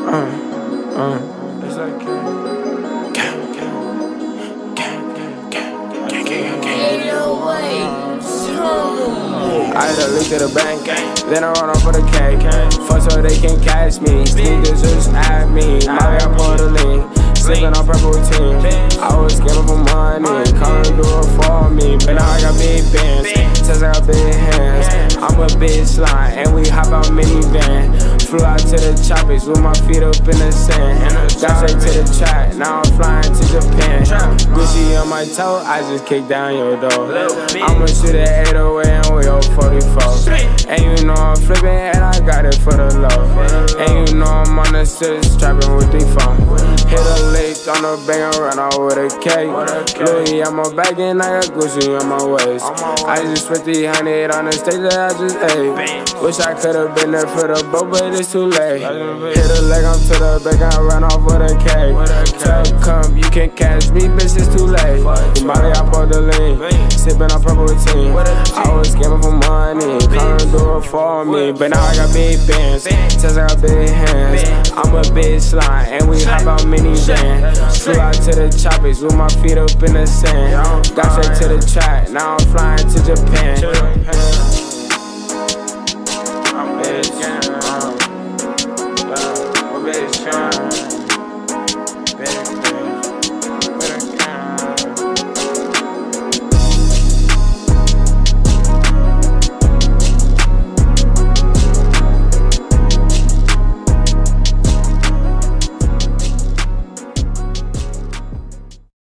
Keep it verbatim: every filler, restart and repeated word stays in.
uh, uh. It's like gang, gang, gang, gang, gang, gang, gang. No way. I had to leak to the bank, then I run off for the cake. Fuck so they can catch me. Sneakers just at me. Molly, I pour the lean. Slipping on purple routine. I was scamming for money. Come and do it for me. But now I got big bands. Says I got big hands. I'm a big slime, and we hop out minivan. Flew out to the tropics with my feet up in the sand. Got straight to the track, now I'm flying to Japan. Gucci on my toe, I just kicked down your door. I'ma shoot at eight oh eight and we on forty-four. And you know I'm flipping and I got it for the low. And you know I'm on the city strapping with the phone. Hit a lick on the bag and run out with a cake. Louis on my back and I got Gucci on my waist. I just spent the hundred on the stage that I just ate. Wish I could've been there for the boat, but it's too late. Hit a leg, I'm to the back, I run off with a cake. Tell come, you can't catch me, bitch, it's too late. The Molly, I pour the lean, sipping on purple routine. I was scamming for money, come and do it for me. But now I got big bands, says I got big hands. I'm a big slime, and we hop out minivan. Flew out to the tropics with my feet up in the sand. Got straight to the track, now I'm flying to Japan. I'm big,